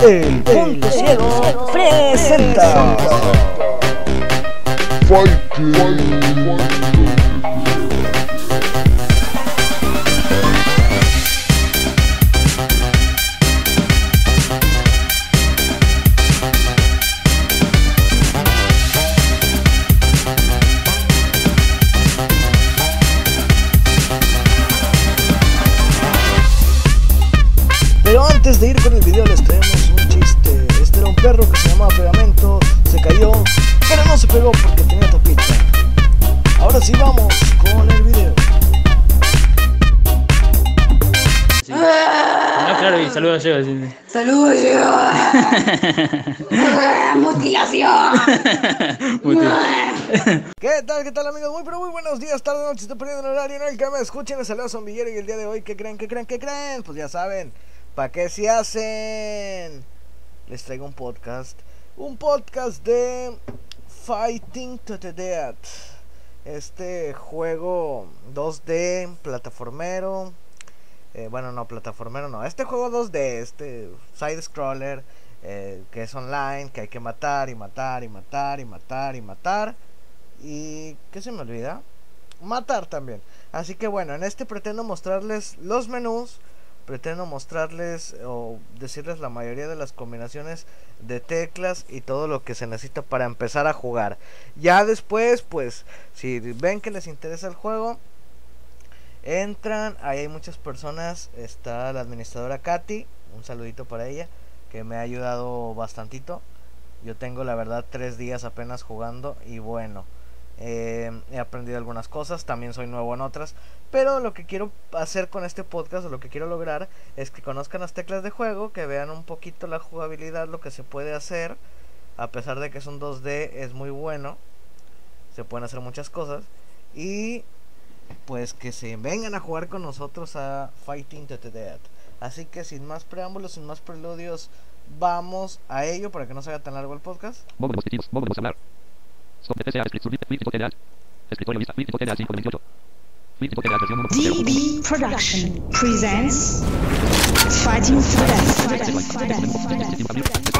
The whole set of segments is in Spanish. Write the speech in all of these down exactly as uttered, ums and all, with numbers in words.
El Punto Ciego presenta Pero antes de ir con el video les traemos un chiste. Este era un perro que se llamaba Pegamento, se cayó, pero no se pegó porque tenía topita. Ahora sí vamos con el video. Sí. No, claro, y saludos yo. Sí. ¡Saludos yo! ¡Mutilación! ¿Qué tal, qué tal amigos? Muy pero muy buenos días, tarde, noche, estoy poniendo el horario en el que me escuchen. Les saluda Zombillero y el día de hoy, ¿qué creen, qué creen, qué creen? Pues ya saben, ¿para qué se hacen? Les traigo un podcast, un podcast de Fighting to the Death. Este juego dos D, plataformero. Eh, bueno, no, plataformero no. Este juego dos D, este side scroller, eh, que es online, que hay que matar y matar y matar y matar y matar. Y ¿qué se me olvida? Matar también. Así que bueno, en este pretendo mostrarles los menús. Pretendo mostrarles o decirles la mayoría de las combinaciones de teclas y todo lo que se necesita para empezar a jugar. Ya después, pues, si ven que les interesa el juego, entran, ahí hay muchas personas. Está la administradora Katy, un saludito para ella, que me ha ayudado bastantito. Yo tengo la verdad tres días apenas jugando y bueno, eh, he aprendido algunas cosas, también soy nuevo en otras. Pero lo que quiero hacer con este podcast, o lo que quiero lograr, es que conozcan las teclas de juego, que vean un poquito la jugabilidad, lo que se puede hacer. A pesar de que es un dos D, es muy bueno, se pueden hacer muchas cosas. Y pues que se vengan a jugar con nosotros a Fighting to the Death. Así que sin más preámbulos, sin más preludios, vamos a ello para que no se haga tan largo el podcast. Modo de dispositivos, modo de hablar. Stop P C A, escritorio lista, cinco de veintiocho. D B Production presents Fighting to the Death.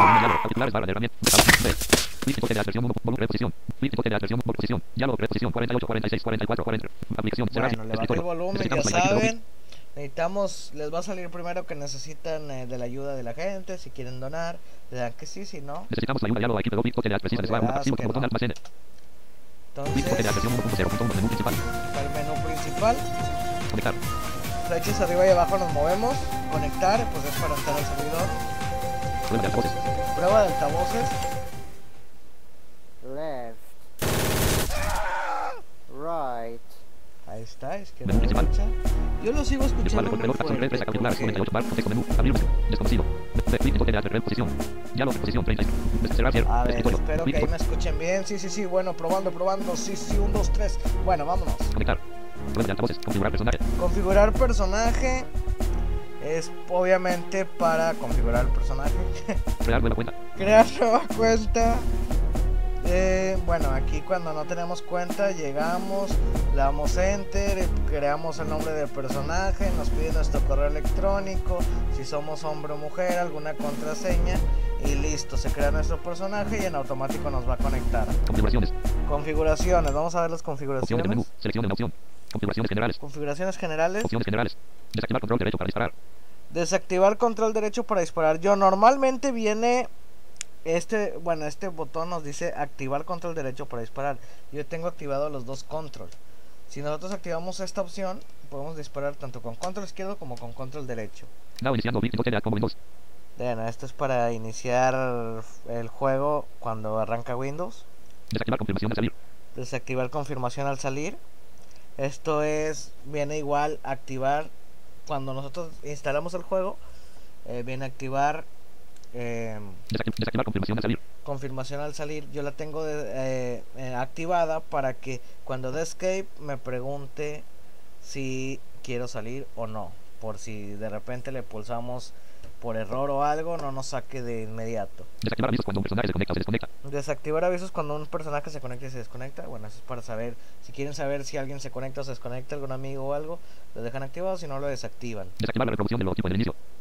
Bueno, le bajé el volumen, ya saben. Necesitamos, les va a salir primero que necesitan eh, de la ayuda de la gente. Si quieren donar, le dan que sí, si no, necesitamos la ayuda, diálogo, equipo, precisa, le das que botón no. almacén. Entonces, Menú principal. para el menú principal, Conectar. flechas arriba y abajo nos movemos. Conectar, pues es para entrar al servidor. Prueba de altavoces. Prueba de altavoces. Left, right. Ahí está, izquierda, Menú principal. derecha. Yo lo sigo escuchando muy Reloj, acción, fuerte tres, capitular, porque- noventa y ocho, bar, contexto, menú, abrir, desconocido. Posición. Diálogo, posición, treinta. Cerrar, cierre, A ver, escritorio. espero que ahí me escuchen bien. Sí, sí, sí, bueno, probando, probando. Sí, sí, un, dos, tres. Bueno, vámonos. Conectar. Prueba de altavoces, configurar personaje. Configurar personaje es obviamente para configurar el personaje. Crear nueva cuenta. Crear nueva cuenta. Eh, bueno, aquí cuando no tenemos cuenta llegamos, le damos enter, creamos el nombre del personaje, nos pide nuestro correo electrónico, si somos hombre o mujer, alguna contraseña y listo, se crea nuestro personaje y en automático nos va a conectar. Configuraciones. Configuraciones, vamos a ver las Opciones de configuraciones. menú. Seleccione una opción. Configuraciones generales. Configuraciones generales. Opciones generales. Desactivar control derecho para disparar. Desactivar control derecho para disparar. Yo normalmente viene este, bueno, este botón nos dice activar control derecho para disparar. Yo tengo activado los dos control. Si nosotros activamos esta opción, podemos disparar tanto con control izquierdo como con control derecho. Now iniciando Blitz como Windows. Bueno, esto es para iniciar el juego cuando arranca Windows. Desactivar confirmación al salir. Desactivar confirmación al salir. Esto es, viene igual activar cuando nosotros instalamos el juego. Eh, viene a activar eh, Desactivar, desactivar confirmación al salir. confirmación al salir. Yo la tengo de, eh, eh, activada para que cuando dé escape me pregunte si quiero salir o no, por si de repente le pulsamos por error o algo, no nos saque de inmediato. Desactivar avisos cuando un personaje se conecta o se desconecta. Desactivar avisos cuando un personaje se conecta y se desconecta. Bueno, eso es para saber, si quieren saber si alguien se conecta o se desconecta, algún amigo o algo, lo dejan activado, si no lo desactivan. Desactivar la reproducción del logotipo en el inicio.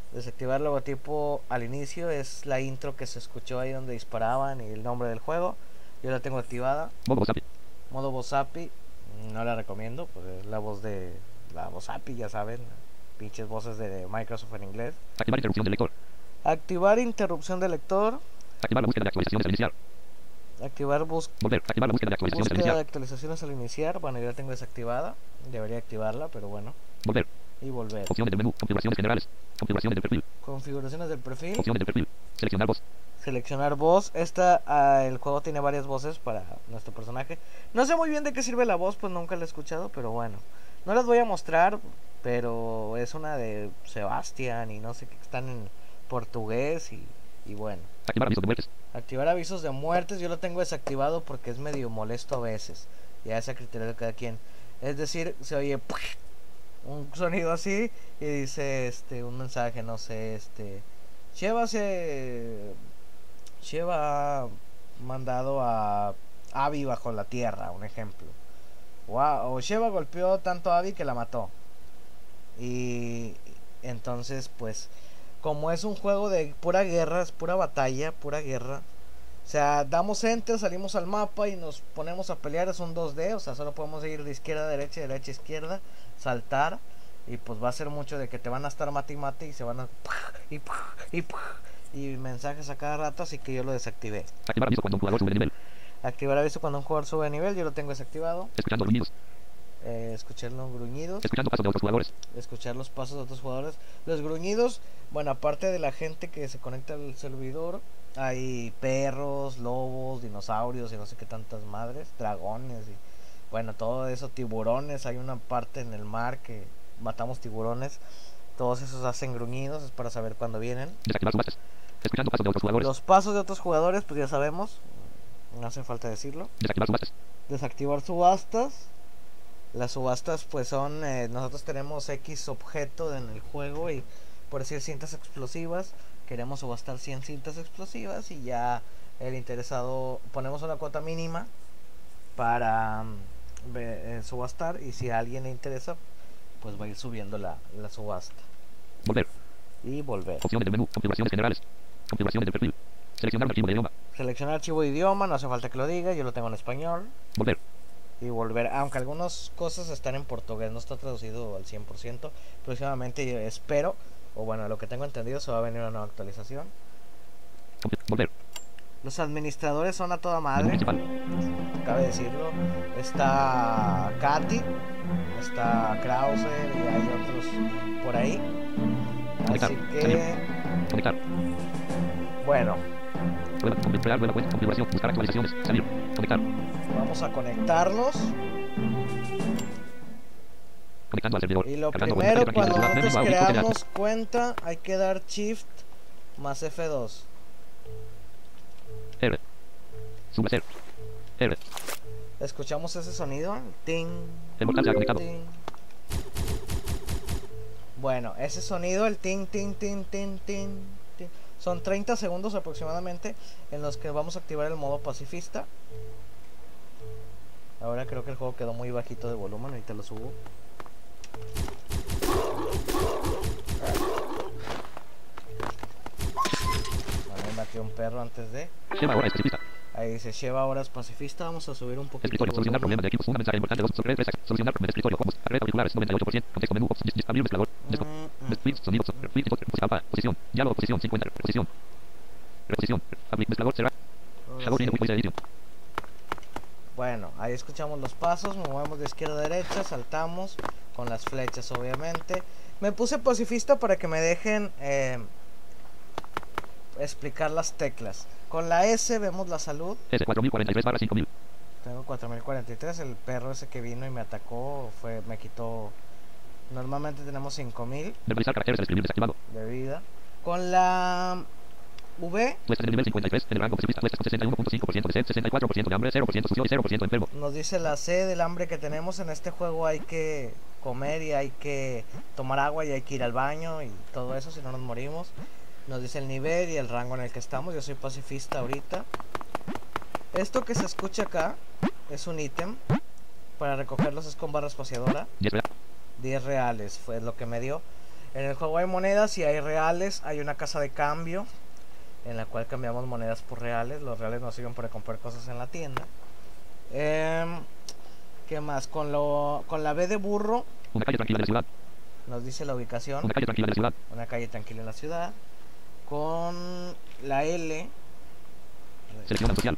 Desactivar el logotipo al inicio es la intro que se escuchó ahí donde disparaban y el nombre del juego. Yo la tengo activada. Modo voz A P I. Modo voz A P I, no la recomiendo, pues es la voz de la voz A P I, ya saben, pinches voces de Microsoft en inglés. Activar interrupción del lector. Activar interrupción del lector. Activar la búsqueda de actualizaciones al iniciar. Activar bus Volver. Activar la búsqueda de actualizaciones al búsqueda de iniciar. actualizaciones al iniciar. Bueno, yo la tengo desactivada. Debería activarla, pero bueno. Volver. Y volver. Opciones del menú. Configuraciones generales. Configuraciones del perfil. Configuraciones del perfil. Opciones del perfil. Seleccionar voz. Seleccionar voz. Esta, ah, el juego tiene varias voces para nuestro personaje. No sé muy bien de qué sirve la voz, pues nunca la he escuchado, pero bueno. No las voy a mostrar, pero es una de Sebastián y no sé qué, están en portugués y, y bueno. Activar avisos de muertes. Activar avisos de muertes, yo lo tengo desactivado porque es medio molesto a veces. Ya es a criterio de cada quien. Es decir, se oye un sonido así y dice este un mensaje, no sé, este Sheva se Sheva ha mandado a Abby bajo la tierra, un ejemplo. O, a, o Sheva golpeó tanto a Abby que la mató. Y entonces pues como es un juego de pura guerra, es pura batalla, pura guerra. O sea, damos enter, salimos al mapa y nos ponemos a pelear, es un dos D, o sea, solo podemos ir de izquierda a derecha, derecha a izquierda, saltar, y pues va a ser mucho de que te van a estar mate y mate y se van a y y y mensajes a cada rato, así que yo lo desactivé. Activar aviso cuando un jugador sube de nivel. Activar aviso cuando un jugador sube de nivel, yo lo tengo desactivado. Escuchando gruñidos. Eh, escuchar los gruñidos. Escuchando pasos de otros jugadores. Escuchar los pasos de otros jugadores. Los gruñidos, bueno, aparte de la gente que se conecta al servidor, hay perros, lobos, dinosaurios y no sé qué tantas madres, dragones y bueno, todo eso, tiburones. Hay una parte en el mar que matamos tiburones. Todos esos hacen gruñidos, es para saber cuándo vienen. Desactivar subastas. Escuchando pasos de otros jugadores. Los pasos de otros jugadores, pues ya sabemos, no hace falta decirlo. Desactivar subastas. Desactivar subastas. Las subastas pues son, eh, nosotros tenemos X objeto en el juego y por decir cintas explosivas, queremos subastar cien cintas explosivas y ya el interesado ponemos una cuota mínima para um, eh, subastar, y si a alguien le interesa pues va a ir subiendo la, la subasta. Volver. Y volver. Opciones del menú. Configuraciones generales. Configuraciones del perfil. Seleccionar un archivo de idioma. Seleccionar archivo de idioma, no hace falta que lo diga, yo lo tengo en español. Volver. Y volver, aunque algunas cosas están en portugués, no está traducido al cien por ciento. Próximamente yo espero, o bueno, lo que tengo entendido, se va a venir una nueva actualización. Volver. Los administradores son a toda madre, Menú principal. cabe decirlo. Está Katy, está Krauser y hay otros por ahí. Conectar. Así que, Salir. Conectar. bueno, Prueba. Crear nueva cuenta. Configuración. Buscar actualizaciones. Salir. Conectar. vamos a conectarnos. Conectando al servidor. Y lo Cargando primero, buena cuando tranquila, nosotros ciudad, menú, creamos cuenta, hay que dar Shift más F dos. R. Subhacer. R. Escuchamos ese sonido. Ting, El portal se ha conectado. ting. Bueno, ese sonido, el ting, ting, ting, ting, ting, ting, son treinta segundos aproximadamente en los que vamos a activar el modo pacifista. Ahora creo que el juego quedó muy bajito de volumen, ahorita lo subo. Vale, maté un perro antes de... Lleva ahora es pacifista. Ahí dice, lleva horas pacifista, vamos a subir un poquito Escritorio. el Solucionar problemas volumen. de equipos. Un mensaje importante. Dos sobre tres. Solucionar problemas de escritorio. Combos. Red auriculares. noventa y ocho por ciento. Contexto menú. Opción. Abrir mezclador. Desktop. Mm, mm. Flip. Sonido. Flip. Alfa. Posición. Diálogo. Posición. cincuenta. Reposición. Reposición. Abrir mezclador. Será. Shadow. Sí. Quick Edition. Bueno, ahí escuchamos los pasos, movemos de izquierda a derecha, saltamos con las flechas obviamente. Me puse pacifista para que me dejen eh, explicar las teclas. Con la S vemos la salud. S cuatro mil cuarenta y tres barra cinco mil. Tengo cuatro mil cuarenta y tres, el perro ese que vino y me atacó, fue me quitó. Normalmente tenemos cinco mil Verbalizar caracteres al escribir desactivado. de vida. Con la V Puesta en el nivel cincuenta y tres. En el rango pacifista. Puesta con sesenta y uno punto cinco por ciento de sed. sesenta y cuatro por ciento de hambre. cero por ciento sucio y cero por ciento enfermo. nos dice la C del hambre que tenemos. En este juego hay que comer y hay que tomar agua y hay que ir al baño y todo eso, si no nos morimos. Nos dice el nivel y el rango en el que estamos. Yo soy pacifista ahorita. Esto que se escucha acá es un ítem. Para recogerlos es con barra espaciadora. diez real. diez reales fue lo que me dio. En el juego hay monedas y hay reales. Hay una casa de cambio en la cual cambiamos monedas por reales. Los reales nos sirven para comprar cosas en la tienda. Eh, ¿Qué más? Con, lo, con la B de burro Una calle tranquila de la ciudad. nos dice la ubicación. Una calle tranquila de la ciudad. Una calle tranquila en la ciudad. Con la L Selecciona social.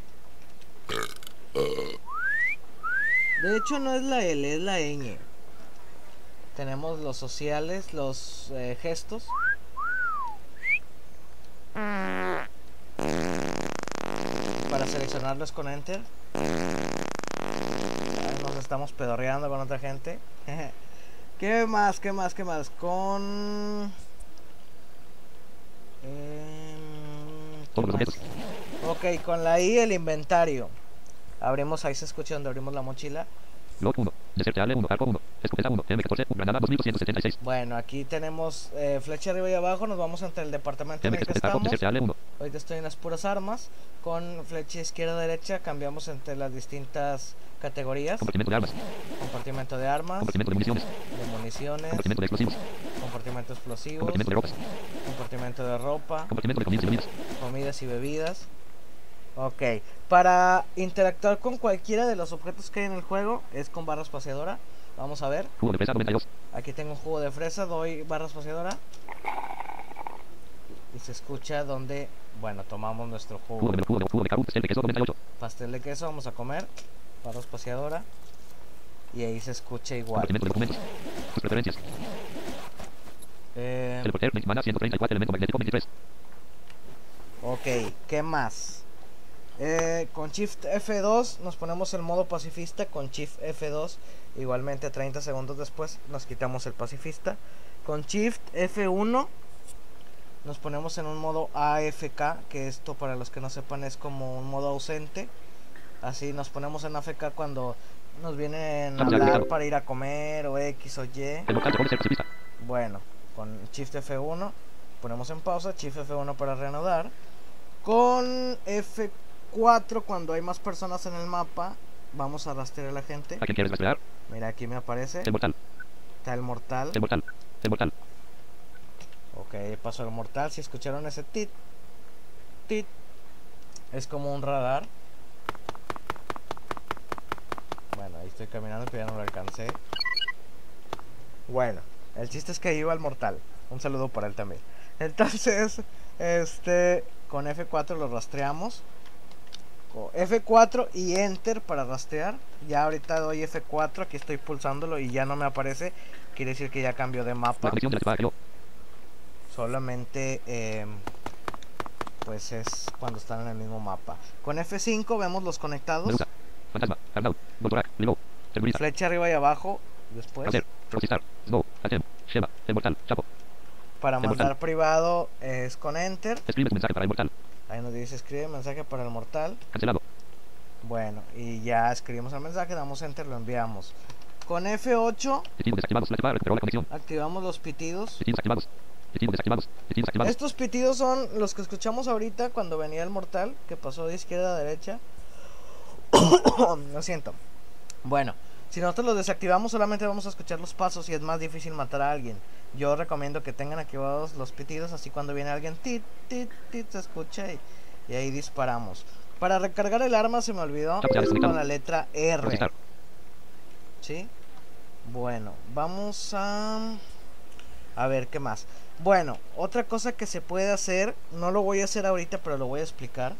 de hecho no es la L, es la ñ. Tenemos los sociales, los eh, gestos. Para seleccionarlos con Enter. Ahí nos estamos pedorreando con otra gente. ¿Qué más? ¿Qué más? ¿Qué más? Con... Eh, Todos los ¿qué objetos. más? Ok, con la I el inventario. Abrimos, ahí se escucha donde abrimos la mochila. Log uno. Desert Eagle uno. Arco uno. Escopeta uno. M catorce. Granada dos mil doscientos setenta y seis. Bueno, aquí tenemos eh, flecha arriba y abajo. Nos vamos entre el departamento en M el que catorce. Arco. estamos. Desert Eagle uno. Ahorita estoy en las puras armas. Con flecha izquierda derecha cambiamos entre las distintas categorías. Compartimento de armas. Compartimento de armas, Compartimento de municiones. de municiones, Compartimento de explosivos. compartimento explosivos, Compartimento de ropas. compartimento de ropa, Compartimento de comidas y bebidas. comidas y bebidas. Ok, para interactuar con cualquiera de los objetos que hay en el juego es con barra espaciadora. Vamos a ver, Jugo de fresa noventa y dos. aquí tengo un jugo de fresa, doy barra espaciadora y se escucha donde, bueno, tomamos nuestro Jugo jugo. de jugo de jugo de carú. Pastel de queso noventa y ocho. Pastel de queso, vamos a comer, barra espaciadora y ahí se escucha igual. Compartimento de documentos. Tus preferencias. Eh, Teleporter. Mana ciento treinta y cuatro. Elemento magnético veintitrés. Ok, ¿qué más? Eh, con Shift F dos nos ponemos el modo pacifista. Con Shift F dos igualmente treinta segundos después nos quitamos el pacifista. Con Shift F uno nos ponemos en un modo A F K, que esto para los que no sepan es como un modo ausente. Así nos ponemos en A F K cuando nos vienen a hablar para ir a comer o X o Y. El mortal puede ser pacifista. Bueno, con Shift F uno ponemos en pausa, Shift F uno para reanudar. Con F cuatro cuando hay más personas en el mapa vamos a rastrear a la gente. ¿A quién quieres rastrear? Mira, aquí me aparece. El mortal. Está el mortal. El mortal. El mortal. Ok, pasó el mortal. Si escucharon ese tit, tit, es como un radar. Bueno, ahí estoy caminando, pero ya no lo alcancé. Bueno, el chiste es que iba el mortal. Un saludo para él también. Entonces, este, con F cuatro lo rastreamos. Con F cuatro y Enter para rastrear. Ya ahorita doy F cuatro, aquí estoy pulsándolo y ya no me aparece. Quiere decir que ya cambió de La mapa. conexión de la ciudad cayó. Solamente eh, pues es cuando están en el mismo mapa. Con F cinco vemos los conectados. Medusa. Fantasma. Arnaud. Goldorak. Ligo. Terrorista. Flecha arriba y abajo. Después Hacer. Frostistar. Snow. Atem. Sheva. El mortal. Chapo. para el mandar mortal. privado es con Enter. Escribe tu mensaje para el mortal. Ahí nos dice escribe mensaje para el mortal. Cancelado. Bueno, y ya escribimos el mensaje, damos Enter, lo enviamos. Con F ocho Pitidos desactivados. La ciudad recuperó la conexión. activamos los pitidos. Pitidos activados. Pitidos desactivados. Pitidos activados. Estos pitidos son los que escuchamos ahorita cuando venía el mortal, que pasó de izquierda a derecha. Lo siento. Bueno, si nosotros los desactivamos solamente vamos a escuchar los pasos y es más difícil matar a alguien. Yo recomiendo que tengan activados los pitidos, así cuando viene alguien, tit, tit, tit, se escucha y, y ahí disparamos. Para recargar el arma se me olvidó, es con la letra R. Frostistar. ¿Sí? Bueno, vamos a... A ver, ¿qué más? Bueno, otra cosa que se puede hacer, no lo voy a hacer ahorita, pero lo voy a explicar.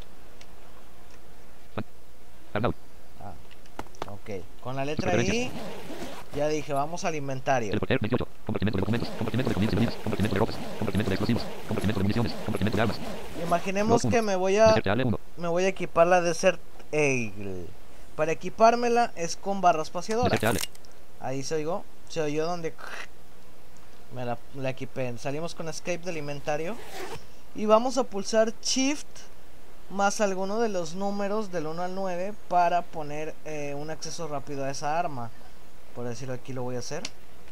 Arnaud. Ah, ok, con la letra I, ya dije, vamos al inventario. Teleporter veintiocho. Compartimento de documentos. Compartimento de comidas y bebidas. Compartimento de ropas. Compartimento de explosivos. Compartimento de municiones. Compartimento de armas. Imaginemos Dos, que uno. me voy a Desert Eagle uno. me voy a equipar la Desert Eagle. Para equipármela es con barra espaciadora. Desert Eagle. Ahí se oigó, se oyó donde me la, la equipé. Salimos con Escape del inventario y vamos a pulsar Shift más alguno de los números del uno al nueve para poner eh, un acceso rápido a esa arma. Por decirlo, aquí lo voy a hacer.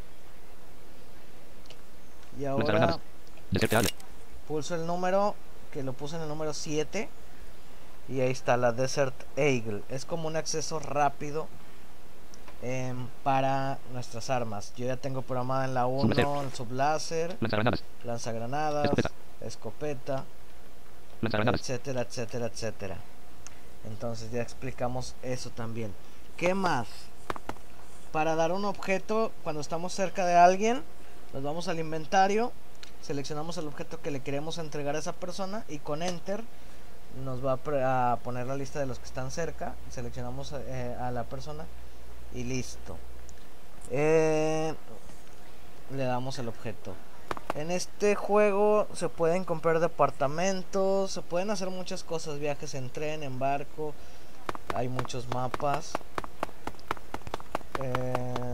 Y ahora Lanzagranadas. Desert Eagle. pulso el número, que lo puse en el número siete. Y ahí está la Desert Eagle. Es como un acceso rápido em, para nuestras armas. Yo ya tengo programada en la uno el subláser, Lanzagranadas. lanzagranadas, Escopeta. escopeta, Lanzagranadas. etcétera, etcétera, etcétera. Entonces ya explicamos eso también. ¿Qué más? Para dar un objeto, cuando estamos cerca de alguien, nos vamos al inventario, seleccionamos el objeto que le queremos entregar a esa persona y con Enter nos va a, pre- a poner la lista de los que están cerca. Seleccionamos eh, a la persona y listo. Eh, le damos el objeto. En este juego se pueden comprar departamentos, se pueden hacer muchas cosas, viajes en tren, en barco, hay muchos mapas. Eh,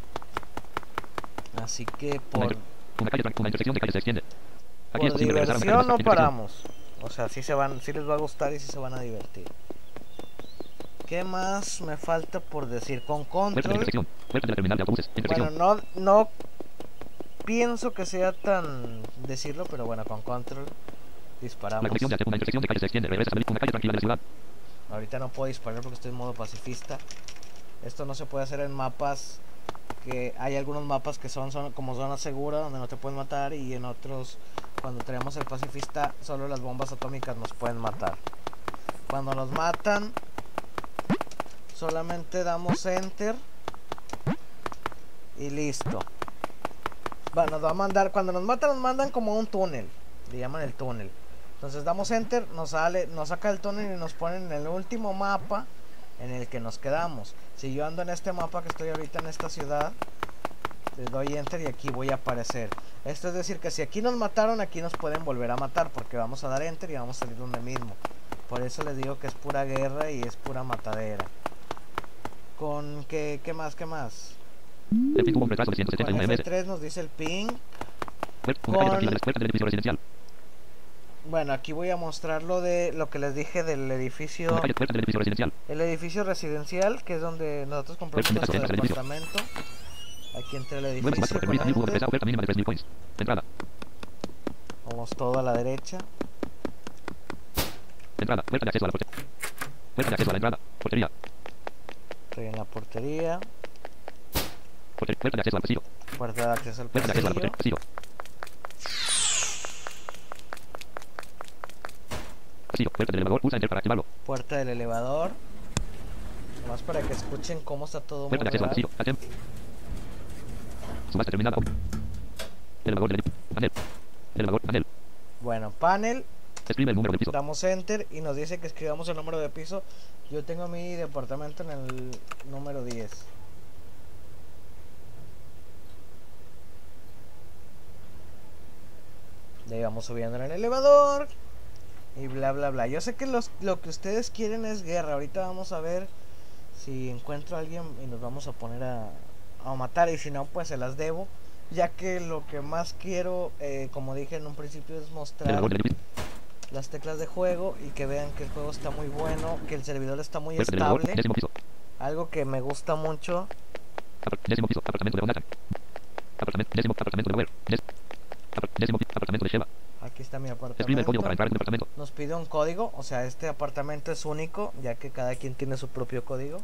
así que por, Una calle, una intersección de calles se extiende. Aquí es por posible regresar a una diversión no intersección. paramos. O sea, sí se van, sí les va a gustar y sí se van a divertir. ¿Qué más me falta por decir? Con Puerta de control. intersección. Puerta de la terminal de autobuses. Intersección. Bueno, no, no pienso que sea tan decirlo, pero bueno, con control La disparamos. conexión de hacer una intersección de calles se extiende. Regresas a una calle tranquila de la ciudad. Ahorita no puedo disparar porque estoy en modo pacifista. Esto no se puede hacer en mapas que hay algunos mapas que son, son como zona segura donde no te pueden matar, y en otros, cuando tenemos el pacifista, solo las bombas atómicas nos pueden matar. Cuando nos matan, solamente damos enter y listo. Bueno, nos va a mandar, cuando nos matan nos mandan como a un túnel, le llaman el túnel. Entonces damos enter, nos sale, nos saca el túnel y nos ponen en el último mapa en el que nos quedamos. Si yo ando en este mapa que estoy ahorita en esta ciudad, le doy enter y aquí voy a aparecer. Esto es decir que si aquí nos mataron, aquí nos pueden volver a matar, porque vamos a dar enter y vamos a salir donde mismo. Por eso les digo que es pura guerra y es pura matadera. Con qué, qué más, qué más. El ping tuvo un retraso de ciento setenta y Con uno F ms. tres nos dice el ping. Puerta, con- una calle tranquila de la puerta del edificio residencial. Bueno, aquí voy a mostrar lo de lo que les dije del edificio. Una calle, puerta del edificio residencial. El edificio residencial, que es donde nosotros compramos Puerta nuestro del edificio. departamento. Aquí entre el Nueve edificio. por con mil hubo enter. pesado, oferta mínima de tres mil coins. Entrada. Vamos todo a la derecha. Entrada. Puerta de acceso a la portería. Puerta de acceso a la entrada. Portería. Estoy en la portería. Porter- Puerta de acceso al pasillo. Puerta de acceso al Puerta de acceso a la portería. pasillo. Pasillo. Pasillo. Puerta del elevador. Pulsa enter para activarlo. Puerta del elevador. Nomás para que escuchen cómo está todo muy Puerta de acceso al real. pasillo. Atem. Subasta terminada. Elevador del edificio. Panel. Elevador. Panel. Bueno, panel. Escribe el número del piso. Damos enter y nos dice que escribamos el número de piso. Yo tengo mi departamento en el número diez. De ahí vamos subiendo en el elevador. Y bla bla bla. Yo sé que los, lo que ustedes quieren es guerra. Ahorita vamos a ver si encuentro a alguien y nos vamos a poner a, a matar. Y si no, pues se las debo. Ya que lo que más quiero, eh, como dije en un principio, es mostrar Elevador del edificio. las teclas de juego y que vean que el juego está muy bueno, que el servidor está muy Puerta del elevador. estable. Décimo piso. Algo que me gusta mucho. Apart- Décimo piso. Apartamento de Bonatan. Apartamento. Décimo. Apartamento de Boer. Des- apart- Décimo piso. Apartamento de Sheva. Aquí está mi Escribe el código para apartamento. entrar en un departamento. Nos pide un código, o sea, este apartamento es único, ya que cada quien tiene su propio código.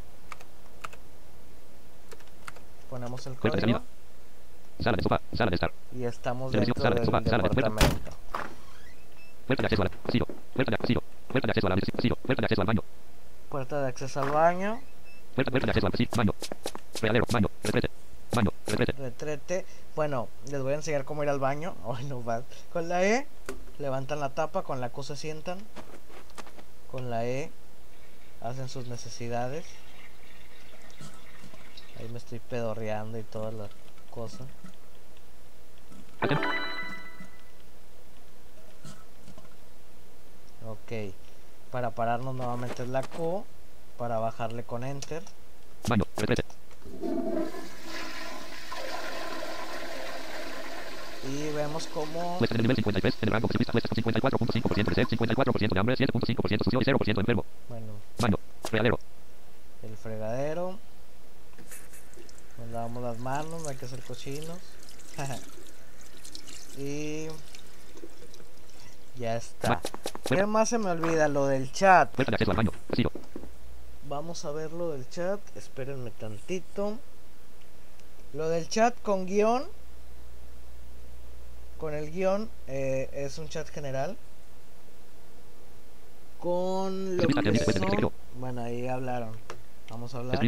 Ponemos el Puerta de código salida. Sala de sofá. Sala de estar. y estamos Televisión, dentro sala de del sofá, sala de puerta. departamento. Puerta de acceso al pasillo. Puerta de pasillo. Puerta de acceso al pasillo. Puerta de acceso al baño. Puerta de acceso al baño, Puerta, puerta de acceso al pasillo. Baño. Fregadero. Baño. Retrete. Baño. Retrete. retrete. Bueno, les voy a enseñar cómo ir al baño. Ay, no va. Con la E levantan la tapa, con la Q se sientan. Con la E hacen sus necesidades. Ahí me estoy pedorreando y todas las cosas. Atem. Ok. Para pararnos nuevamente es la Q. Para bajarle con enter. Baño. Retrete. Y vemos cómo Muestra en el nivel cincuenta y tres. En el rango pesimista. Muestra cincuenta y cuatro punto cinco por ciento de sed. cincuenta y cuatro por ciento de hambre. siete punto cinco por ciento sucio y cero por ciento enfermo. bueno, Baño. Fregadero. el fregadero. Nos lavamos las manos, no hay que ser cochinos. Y ya está. ¿Qué más se me olvida? Lo del chat. Puerta de acceso al baño. Pasillo. vamos a ver lo del chat. Espérenme tantito. Lo del chat con guión. Con el guión eh, es un chat general. Con lo que son... Bueno, ahí hablaron. Vamos a hablar.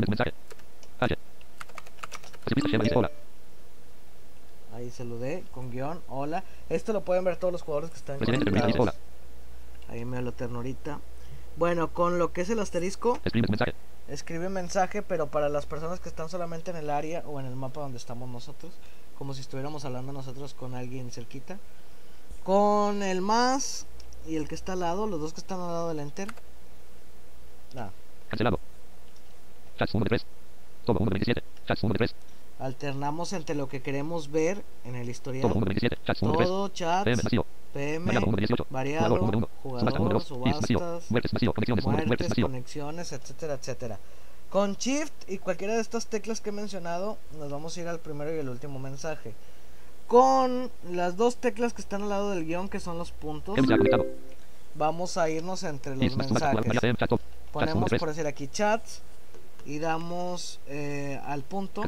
Ahí saludé con guión. Hola. Esto lo pueden ver todos los jugadores que están conectados. Ahí me lo ternurita. Bueno, con lo que es el asterisco, escribe mensaje, pero para las personas que están solamente en el área o en el mapa donde estamos nosotros, como si estuviéramos hablando nosotros con alguien cerquita. Con el más y el que está al lado, los dos que están al lado del enter. Nada. Cancelado. Chats uno de tres. Todo uno de veintisiete. Chats uno de tres. Alternamos entre lo que queremos ver en el historial. Todo uno de veintisiete. Chats uno de tres. Todo, chats, P M vacío. P M, Variado uno de dieciocho. variado, Jugador uno de uno. jugador, Subasta uno de dos. subastas, Muertes vacío. Conexiones uno de muertes, muertes vacío. conexiones, etcétera, etcétera. Con Shift y cualquiera de estas teclas que he mencionado, nos vamos a ir al primero y el último mensaje. Con las dos teclas que están al lado del guión, que son los puntos, vamos a irnos entre los mensajes. Ponemos, por decir aquí, chats y damos eh, al punto.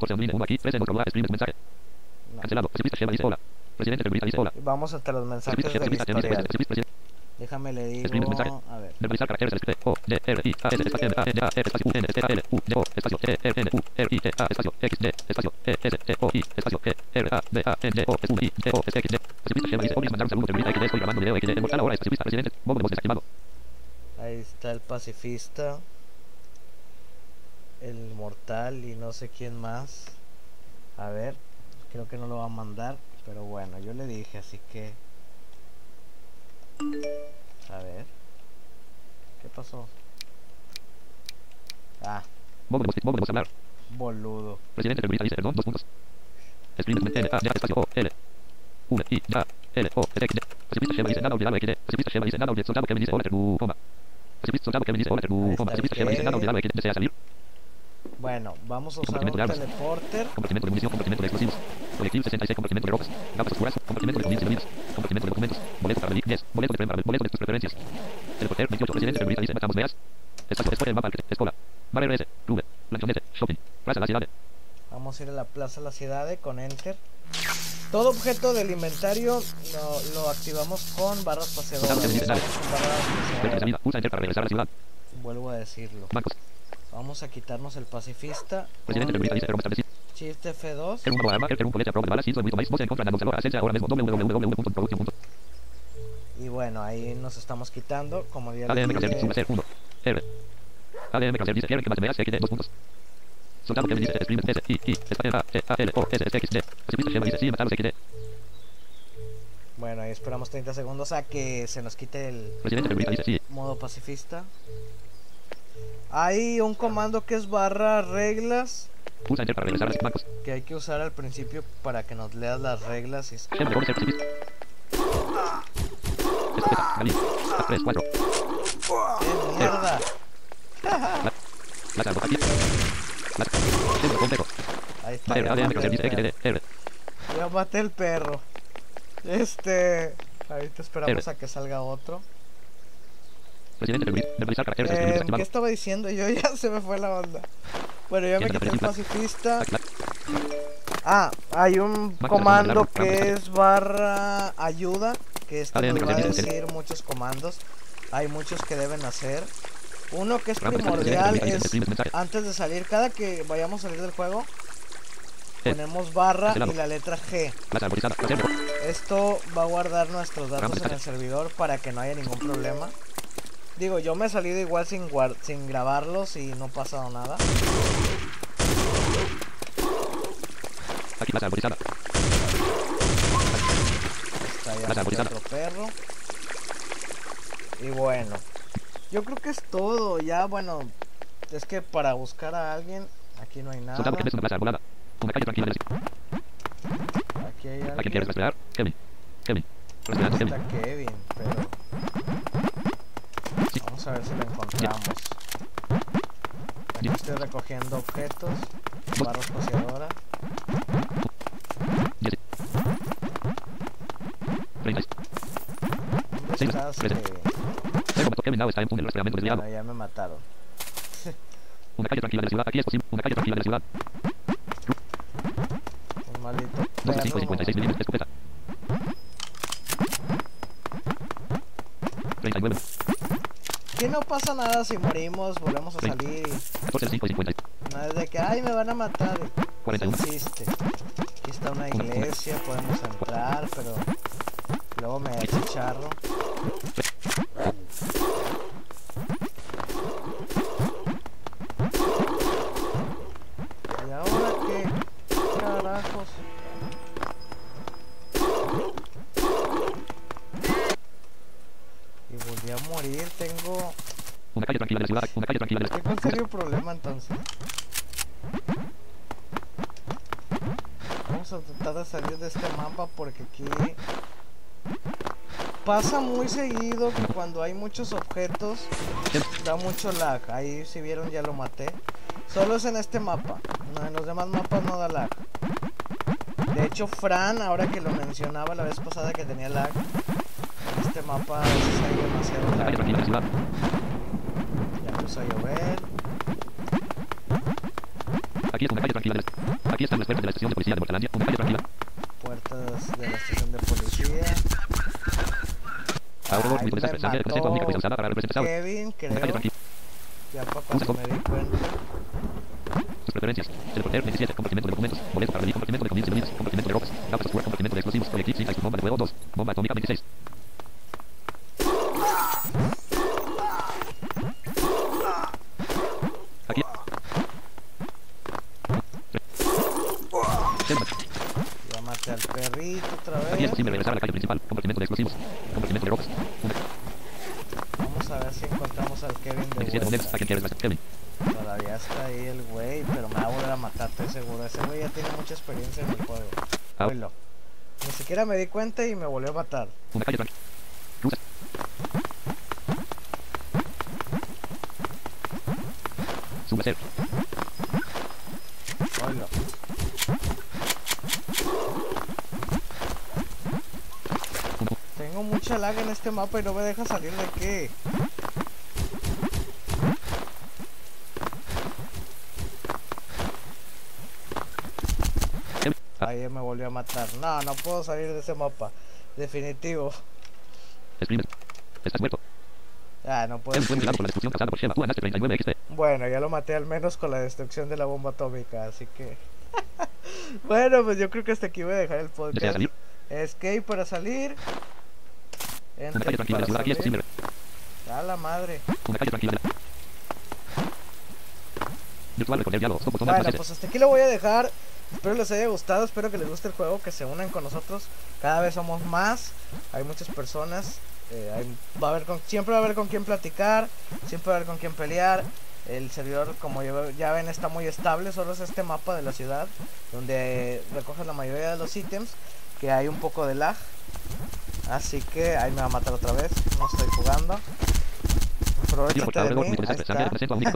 Y vamos entre los mensajes del historial. Déjame le digo, a ver. Verbalizar caracteres del script. O, D, R, I, A, S, espacio, M, A, N, A, R, espacio, U, N, T, A, L, U, D, O, espacio, T, R, N, U, R, I, T, A, espacio, X, D, espacio, E, S, T, O, I, espacio, G, R, A, B, A, N, D, O, S, uno, I, D, O, S, X, D. Pacifista, Shema, dice, obvios, mandar un saludo, termina, X, D, estoy grabando video, X, D, mortal, ahora es pacifista, presidente, bombo de voz desactivado. Ahí está el pacifista, el mortal y no sé quién más. A ver, creo que no lo va a mandar, pero bueno, yo le dije, así que... A ver. ¿Qué pasó? Ah. Bombo de voz, bombo de voz hablar. Boludo. Presidente terrorista dice, perdón, dos puntos. Escribe N, A, D, espacio, O, L, U, I, D, L, O, S, X, D. Pacifista, Shema, dice, nada olvidado, X, D. Pacifista, Shema, dice, nada olvidado, soldado, Kevin, dice, hola, terbu, coma. Pacifista, soldado, Kevin, dice, hola, terbu, coma. Pacifista, Shema, dice, nada olvidado, X, D, desea salir. Bueno, vamos a usar un teleporter. Compartimento de munición, compartimento de explosivos. Proyectil sesenta y seis, compartimento de ropas. Gafas oscuras, compartimento de comidas y bebidas. Compartimento de documentos. Boleto para venir, diez. Boleto de tren para boleto de tus preferencias. Teleporter veintiocho, presidente terrorista dice, matamos veas. Espacio, después el mapa, escola. Bar R S, Rube, lanchonete, shopping. Plaza La Ciudad. Vamos a ir a la Plaza La Ciudad con enter. Todo objeto del inventario lo, lo activamos con barras paseadoras. Usa enter para regresar a la ciudad. Vuelvo a decirlo. Bancos. Vamos a quitarnos el pacifista. Presidente terrorista dice, pero establecido. Shift F dos. El rumbo arma, el un colete a prueba de balas, cinco de más, voz en contra de Gonzalo, ascensa ahora mismo, www. Y bueno, ahí nos estamos quitando, como ya A D M les cancer, dije. suma ser uno. R. A D M cancer dice, quieren que más veas, X D, dos puntos. Soldado Kevin dice, escribe S, I, I, espacio, A, T, A, L, O, S, S, X, D. Pacifista Shema dice, sí, matar los X D. Bueno, ahí esperamos treinta segundos a que se nos quite el Presidente terrorista dice, sí. modo pacifista. Hay un comando que es barra reglas, Usa enter para regresar a los bancos. que hay que usar al principio para que nos leas las reglas. Y... Shema dejó de ser pacifista. Escopeta, Galí. tres, cuatro. ¡Qué mierda! Plaza, aquí. Plaza. Shema, complejo. Ahí está, R, ya A D M maté cancer el dice, X D, perro. R. Ya maté el perro. Este... Ahorita esperamos R. a que salga otro. Presidente terrorista, verbalizar caracteres del Eh, script ¿Qué activado. estaba diciendo? Yo ya se me fue la onda. Bueno, ya me quité el pacifista. Ah, hay un comando que es barra ayuda, que esto nos va a decir muchos comandos. Hay muchos que deben hacer. Uno que es primordial es antes de salir, cada que vayamos a salir del juego, ponemos barra y la letra G. Esto va a guardar nuestros datos en el servidor para que no haya ningún problema. Digo, yo me he salido igual sin, guard sin grabarlos y no ha pasado nada. Aquí plaza arborizada. Está ya otro perro. Y bueno, yo creo que es todo. Ya, bueno, es que para buscar a alguien, aquí no hay nada. Soldado que es una plaza arbolada. Una calle tranquila. Aquí hay alguien. ¿A quién quieres rastrear? Kevin. Kevin. Aquí Kevin. está Kevin, pero... Vamos a ver si lo encontramos. Aquí estoy recogiendo objetos. Barra espaciadora. ¿Dónde estás, Kevin? Kevin now está en un rastreamiento desviado. Bueno, ya me mataron. Una calle tranquila de la ciudad. Aquí es posible. Una calle tranquila de la ciudad. Un maldito doce cinco perro. cincuenta y seis milímetros de escopeta. treinta y nueve. Que no pasa nada si morimos, volvemos a salir y catorce cinco cincuenta. no es de que ay me van a matar. cuarenta y uno. No existe. Aquí está una iglesia, podemos entrar, pero luego me echo charro. ¿Y ahora qué carajos? Y volví a morir, tengo... Una calle tranquila de la ciudad. Una calle tranquila de la ciudad. Tengo un serio problema entonces. Vamos a tratar de salir de este mapa porque aquí pasa muy seguido que cuando hay muchos objetos da mucho lag. Ahí si vieron ya lo maté. Solo es en este mapa. No, en los demás mapas no da lag. De hecho Fran, ahora que lo mencionaba la vez pasada que tenía lag, en este mapa a veces hay demasiado Una calle lag. tranquila de la ciudad. Ya empezó a llover. Aquí es una calle tranquila de la... Aquí están las puertas de la estación de policía de Mortalandia. Una calle tranquila. Puertas de la estación de policía. Ahora Ay, mi policía me sangre de consejo único fue usada para representar. Kevin, Una calle creo. tranquila. Ya para cuando me di cuenta. Sus preferencias. Teleporter veintisiete. Compartimento de documentos. Boleto para venir. Compartimento de comidas y bebidas. Compartimento de rocas. Gafas de software. Compartimento de explosivos. Proyectil sin bomba de fuego dos. Bomba atómica veintiséis. Aquí. Ya maté al perrito otra Aquí es vez. posible regresar a la calle principal. Compartimento de explosivos. Compartimento de rocas. Una Vamos a ver si encontramos al Kevin de veintisiete monedas. vuelta. ¿A quién quieres más? Kevin. Todavía está ahí el güey, pero me va a volver a matar, estoy seguro. Ese güey ya tiene mucha experiencia en el juego. Ah. Oílo. Ni siquiera me di cuenta y me volvió a matar. Una calle tranquila. Cruza. Sube a ser. Oílo. Uno. Tengo mucha lag en este mapa y no me deja salir de qué. Kevin. Ah, Ahí me volvió a matar. No, no puedo salir de ese mapa. Definitivo. exprime. Estás muerto. Ah, no puedo Kevin fue salir. mutilado por la destrucción causada por Sheva. Tú ganaste treinta y nueve X P. Bueno, ya lo maté al menos con la destrucción de la bomba atómica, así que... Bueno, pues yo creo que hasta aquí voy a dejar el ¿Deseas podcast. salir? Escape para salir. Una Enter calle tranquila de la para ciudad. Aquí es salir. posible. A la madre. Una calle tranquila de la... Virtual recorrer diálogos. Botón Bueno, más pues hasta aquí lo voy a dejar. Espero les haya gustado, espero que les guste el juego, que se unan con nosotros. Cada vez somos más, hay muchas personas. eh, hay- va a haber con, siempre va a haber con quien platicar, siempre va a haber con quien pelear. El servidor, como ya, ya ven, está muy estable. Solo es este mapa de la ciudad donde recoges la mayoría de los ítems, que hay un poco de lag. Así que ahí me va a matar otra vez. No estoy jugando. Aprovechate de mí, ahí está.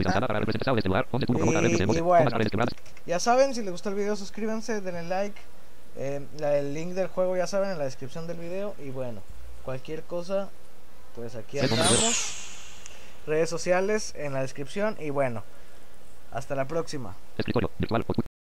Y- y bueno. Ya saben, si les gustó el video, suscríbanse, denle like. Eh, la- el link del juego ya saben en la descripción del video. Y bueno, cualquier cosa, pues aquí andamos. Redes sociales en la descripción. Y bueno, hasta la próxima. Escritorio virtual.